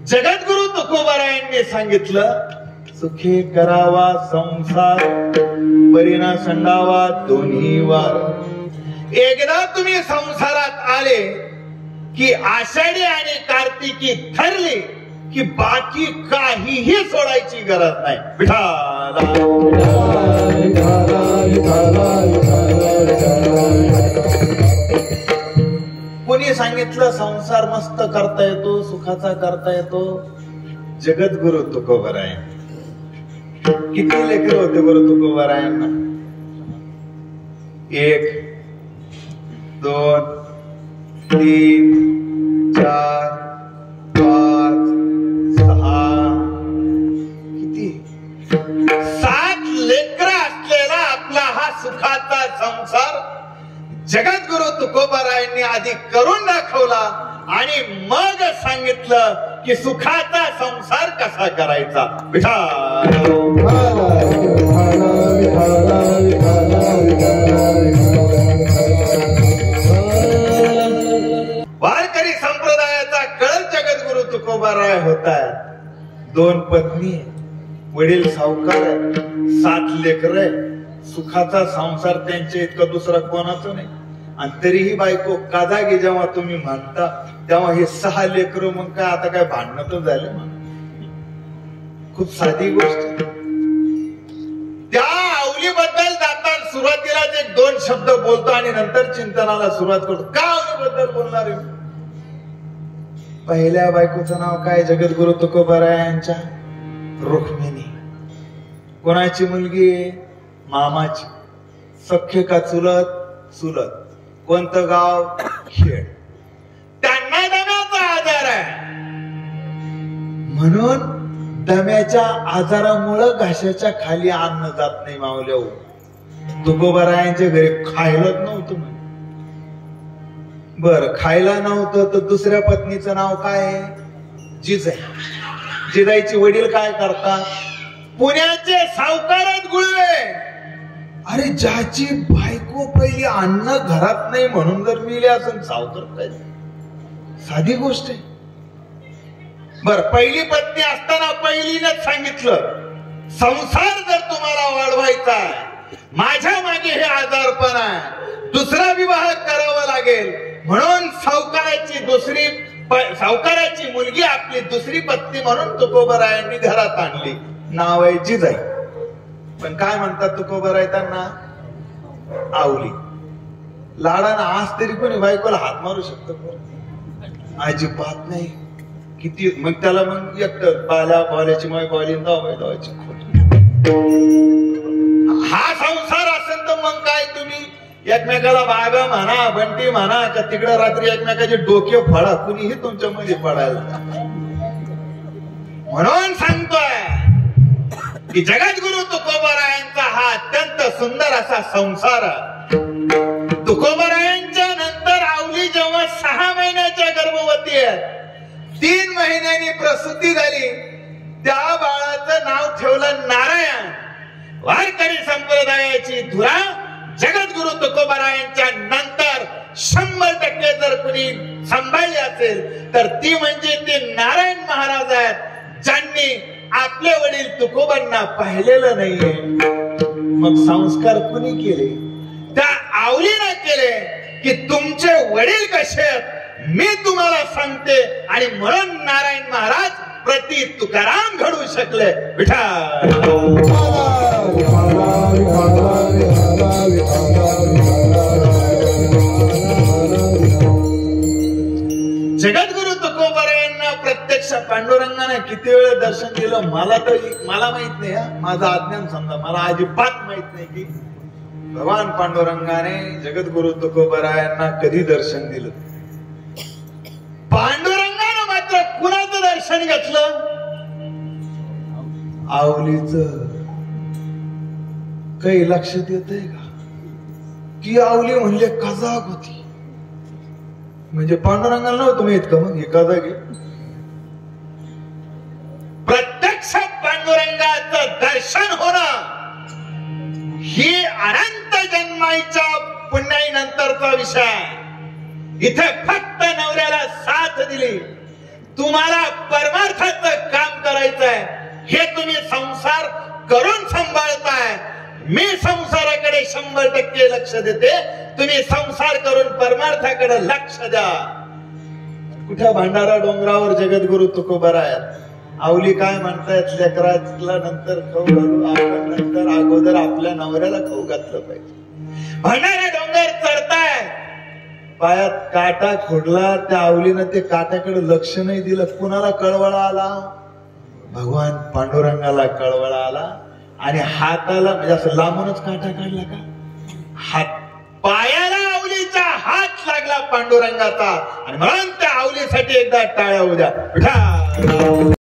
जगद्गुरु तुकोबारायांनी सांगितलं, सुखे करावा संसार, परिणा संडावा दोन्ही वार. एकदा तुम्ही संसारात आले की आषाढी आणि कार्तिकी ठरली की बाकी काहीही सोडायची गरज नाही. कोणी सांगितलं संसार मस्त करता येतो, सुखाचा करता येतो? जगद्गुरु तुकोबाराय. किती लेकर होते बरं तुकोबारायांना? 1 2 3 4 5 6 किती 7 लेकर असलेला आपला हा सुखाचा संसार जगद्गुरु तुकोबारायांनी आधी करून दाखवला आणि मग सांगितलं की सुखाचा संसार कसा करायचा. वारकरी संप्रदायाचा कळ जगद्गुरु तुकोबाराय होता. 2 पत्नी, वडील सावकार आहे, 7 लेकर आहे. सुखाचा संसार त्यांच्या इतकं दुसरा कोणाचं नाही. आणि तरीही बायको कादागी जेव्हा तुम्ही म्हणता तेव्हा हे 6 लेकरं मग काय आता काय भांडणं तर झाले म्हणा. खूप साधी गोष्ट. त्या आवलीबद्दल जाता सुरुवातीला ते 2 शब्द बोलतो आणि नंतर चिंतनाला सुरुवात करतो. का आवलीबद्दल बोलणार आहे? पहिल्या बायकोचं नाव काय? जगद्गुरु तुकोबारायांच्या रुक्मिणी. कोणाची मुलगी? मामाची. सख्य का चुलत? चुलत. कोणतं गाव? खेड. त्यांना दम्याचा आजार आहे म्हणून दम्याच्या आजारामुळं घशाच्या खाली अन्न जात नाही मावल्या. तुकोबारायांच्या घरी खायलाच नव्हतं. बर खायला नव्हतं तर दुसऱ्या पत्नीचं नाव काय? जिजाई. जिजाईचे वडील काय करतात? पुण्याचे सावकारच गुळवे. अरे ज्याची बायको पहिली अन्न घरात नाही म्हणून जर मिळले असेल सावकार काय? साधी गोष्ट आहे. बर पहिली पत्नी असताना पहिलीनच सांगितलं, संसार जर तुम्हाला वाढवायचा आहे, माझ्या मागे हे आजारपण आहे, दुसरा विवाह करावा लागेल म्हणून सावकाराची मुलगी आपली दुसरी पत्नी म्हणून तुकोबारायांनी घरात आणली. नाव आहे जिजाई. पण काय म्हणतात तुकोबाराय त्यांना? आवली. लाडानं आज तरी कोणी बायकोला हात मारू शकतो? अजिबात नाही. किती मग त्याला मग एकटं बाल्याची माय बाली दावायची खोट. हा संसार असेल तर मग काय तुम्ही एकमेकाला बागा म्हणा, बंटी म्हणा, का तिकडे रात्री एकमेकाचे डोके फळा, कुणीही तुमच्या मध्ये पडायला. म्हणून सांगतोय की जगद्गुरु तुकोबारायांचा हा अत्यंत सुंदर असा संसार. तुकोबारायांच्या नंतर आवली जेव्हा 6 महिन्याच्या गर्भवती आहे, 3 महिन्यांनी प्रसूती झाली, त्या बाळाचं नाव ठेवलं नारायण. वारकरी संप्रदायाची धुरा जगद्गुरु तुकोबारायांच्या नंतर 100% जर कुणी सांभाळली असेल तर ती म्हणजे ते नारायण महाराज आहेत, ज्यांनी आपले वडील तुकोबांना पाहिलेलं नाहीये. मग संस्कार कुणी केले? त्या आवलीने केले की तुमचे वडील कसे आहेत मी तुम्हाला सांगते. आणि म्हणून नारायण महाराज प्रति तुकाराम घडू शकले. जगद्गुरु तुकोबारायांना प्रत्यक्ष पांडुरंगाने किती वेळ दर्शन दिलं मला माहित नाही. माझं अज्ञान समजा, मला अजिबात माहित नाही की भगवान पांडुरंगाने जगद्गुरु तुकोबारायांना कधी दर्शन दिलं. पांडुरंगाने मात्र कुणाचं दर्शन घेतलं? आवलीचं. काही लक्षात येतंय का? ती आवली म्हणजे कजाग होती. म्हणजे पांडुरंगाला नव्हतं माहित का मग एका जागी? प्रत्यक्ष पांडुरंगाचं दर्शन होणं ही अनंत जन्माच्या पुण्याईनंतरचा विषय. इथे फक्त नवऱ्याला साथ दिली, तुम्हाला परमार्थ हे तुम्ही संसार करून सांभाळताय. मी संसाराकडे 100% लक्ष देते, तुम्ही संसार करून परमार्थाकडे लक्ष द्या. कुठे भंडारा डोंगरावर जगद्गुरु तुकोबराय आवली काय म्हणतायत, लेकराला नंतर खाऊ घालू, आपण नंतर अगोदर आपल्या नवऱ्याला खाऊ घातलं पाहिजे. भंडारा डोंगर चढताय, पायात काटा खोडला, त्या आवलीनं ते काट्याकडे लक्ष नाही दिलं. कुणाला कळवळा आला? भगवान पांडुरंगाला कळवळा आला आणि हाताला म्हणजे असं लांबूनच काटा काढला का, हात पायाला आवलीचा हात लागला पांडुरंगाचा. आणि म्हणून त्या आवलीसाठी एकदा टाळ्या उद्या.